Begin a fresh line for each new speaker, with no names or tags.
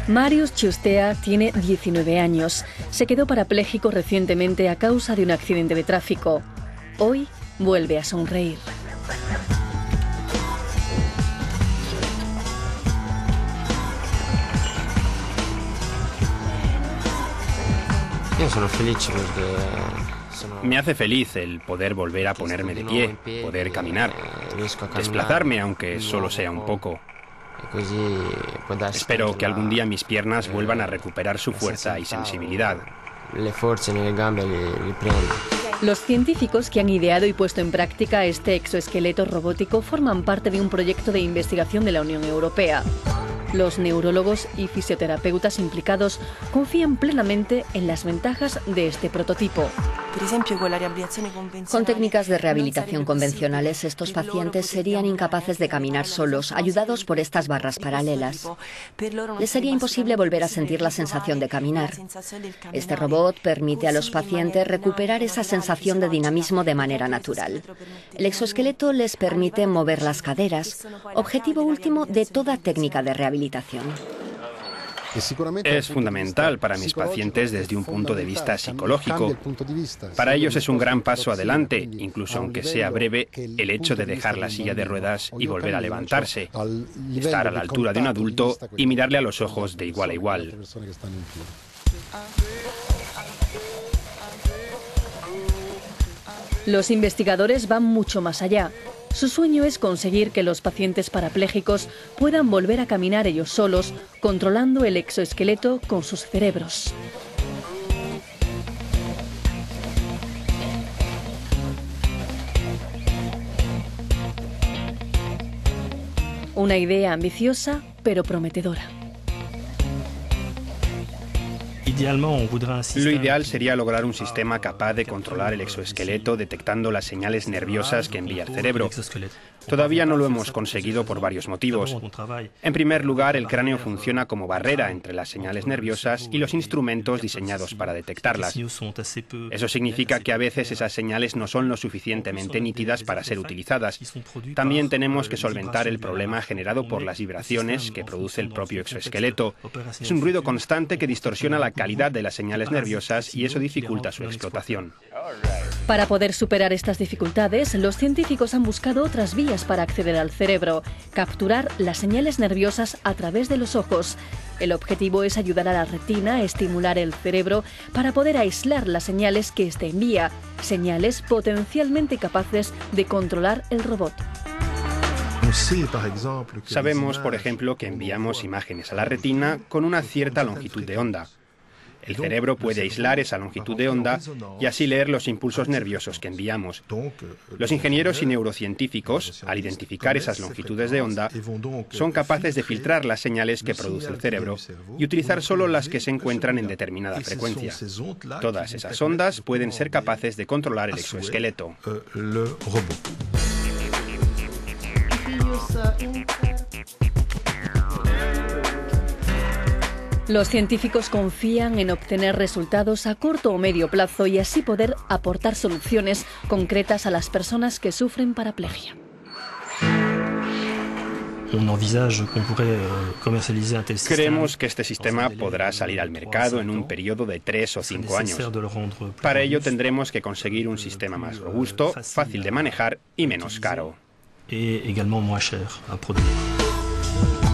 Marius Chustea tiene 19 años. Se quedó parapléjico recientemente a causa de un accidente de tráfico. Hoy vuelve a sonreír.
Me hace feliz el poder volver a ponerme de pie, poder caminar, desplazarme aunque solo sea un poco. Espero que algún día mis piernas vuelvan a recuperar su fuerza y sensibilidad.
Los científicos que han ideado y puesto en práctica este exoesqueleto robótico forman parte de un proyecto de investigación de la Unión Europea. Los neurólogos y fisioterapeutas implicados confían plenamente en las ventajas de este prototipo.
Con técnicas de rehabilitación convencionales, estos pacientes serían incapaces de caminar solos, ayudados por estas barras paralelas. Les sería imposible volver a sentir la sensación de caminar. Este robot permite a los pacientes recuperar esa sensación de dinamismo de manera natural. El exoesqueleto les permite mover las caderas, objetivo último de toda técnica de rehabilitación.
Es fundamental para mis pacientes desde un punto de vista psicológico. Para ellos es un gran paso adelante, incluso aunque sea breve, el hecho de dejar la silla de ruedas y volver a levantarse, estar a la altura de un adulto y mirarle a los ojos de igual a igual.
Los investigadores van mucho más allá. Su sueño es conseguir que los pacientes parapléjicos puedan volver a caminar ellos solos, controlando el exoesqueleto con sus cerebros. Una idea ambiciosa, pero prometedora.
Lo ideal sería lograr un sistema capaz de controlar el exoesqueleto detectando las señales nerviosas que envía el cerebro. Todavía no lo hemos conseguido por varios motivos. En primer lugar, el cráneo funciona como barrera entre las señales nerviosas y los instrumentos diseñados para detectarlas. Eso significa que a veces esas señales no son lo suficientemente nítidas para ser utilizadas. También tenemos que solventar el problema generado por las vibraciones que produce el propio exoesqueleto. Es un ruido constante que distorsiona la calidad de las señales nerviosas y eso dificulta su explotación.
Para poder superar estas dificultades, los científicos han buscado otras vías para acceder al cerebro, capturar las señales nerviosas a través de los ojos. El objetivo es ayudar a la retina a estimular el cerebro para poder aislar las señales que éste envía, señales potencialmente capaces de controlar el robot.
Sabemos, por ejemplo, que enviamos imágenes a la retina con una cierta longitud de onda. El cerebro puede aislar esa longitud de onda y así leer los impulsos nerviosos que enviamos. Los ingenieros y neurocientíficos, al identificar esas longitudes de onda, son capaces de filtrar las señales que produce el cerebro y utilizar solo las que se encuentran en determinada frecuencia. Todas esas ondas pueden ser capaces de controlar el exoesqueleto.
Los científicos confían en obtener resultados a corto o medio plazo y así poder aportar soluciones concretas a las personas que sufren paraplegia.
Creemos que este sistema podrá salir al mercado en un periodo de 3 o 5 años. Para ello tendremos que conseguir un sistema más robusto, fácil de manejar y menos caro.
Et également moins cher à produire.